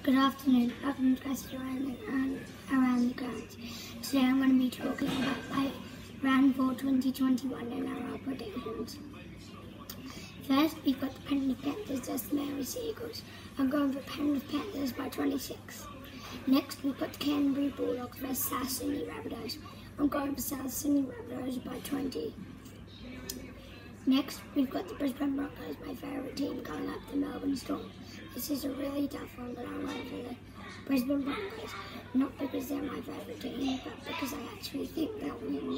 Good afternoon, welcome to Guys Around the Grounds. Today I'm going to be talking about round 4 2021 and our predictions. First, we've got the Penrith Panthers versus the Maori Seagulls. I'm going for Penrith Panthers by 26. Next, we've got the Canterbury Bulldogs versus South Sydney Rabbitohs. I'm going for South Sydney Rabbitohs by 20. Next, we've got the Brisbane Broncos, my favourite team, going up the Melbourne Storm. This is a really tough one, but I'm going for the Brisbane Broncos. Not because they're my favourite team, but because I actually think they'll win.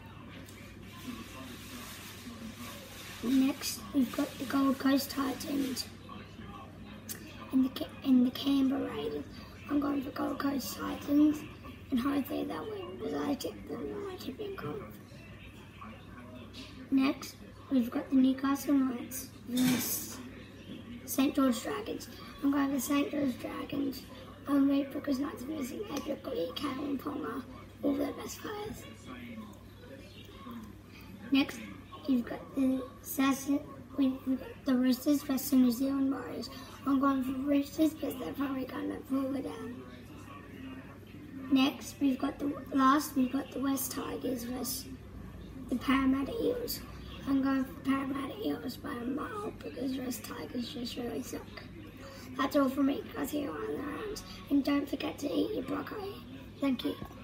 Next, we've got the Gold Coast Titans and the Canberra Raiders. I'm going for Gold Coast Titans, and hopefully they'll win because I tip them on my tipping comp. Next, we've got the Newcastle Knights versus St George Dragons. I'm going for St George Dragons only because Knights are missing Edric Lee, Kalen Ponga, all their best players. Next, we've got the Roosters versus the New Zealand Warriors. I'm going for Roosters because they're probably going to pull it down. Next, we've got the West Tigers versus the Parramatta Eels. I'm going for Parramatta Eels by a mile because West Tigers just really suck. That's all from me, guys, here on the rounds. And don't forget to eat your broccoli. Thank you.